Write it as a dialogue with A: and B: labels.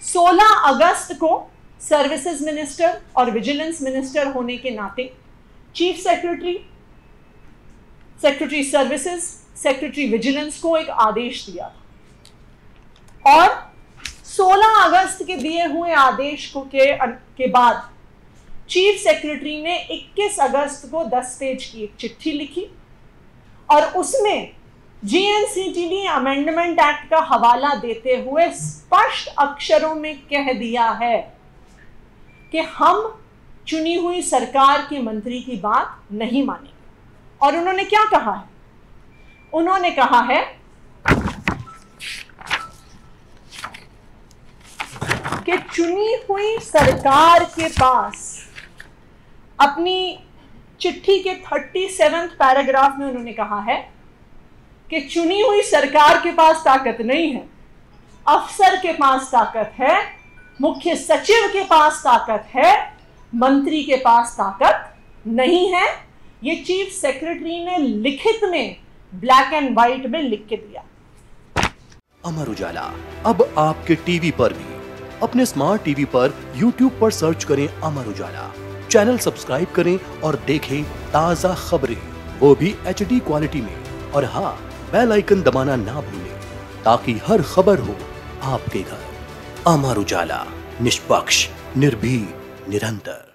A: 16 अगस्त को services minister और विजिलेंस मिनिस्टर होने के नाते chief secretary, secretary services, secretary vigilance को एक आदेश दिया था और 16 अगस्त के दिए हुए आदेश को के बाद चीफ सेक्रेटरी ने 21 अगस्त को 10 पेज की एक चिट्ठी लिखी और उसमें जीएनसीटीडी अमेंडमेंट एक्ट का हवाला देते हुए स्पष्ट अक्षरों में कह दिया है कि हम चुनी हुई सरकार के मंत्री की बात नहीं मानेंगे। और उन्होंने क्या कहा है? उन्होंने कहा है कि चुनी हुई सरकार के पास, अपनी चिट्ठी के 37वें पैराग्राफ में उन्होंने कहा है कि चुनी हुई सरकार के पास ताकत नहीं है, अफसर के पास ताकत है, मुख्य सचिव के पास ताकत है, मंत्री के पास ताकत नहीं है। ये चीफ सेक्रेटरी ने लिखित में ब्लैक एंड व्हाइट में लिख के दिया।
B: अमर उजाला अब आपके टीवी पर भी। अपने स्मार्ट टीवी पर YouTube पर सर्च करें अमर उजाला, चैनल सब्सक्राइब करें और देखें ताजा खबरें, वो भी HD क्वालिटी में। और हाँ, बेल आइकन दबाना ना भूलें ताकि हर खबर हो आपके घर। अमर उजाला, निष्पक्ष, निर्भीक, निरंतर।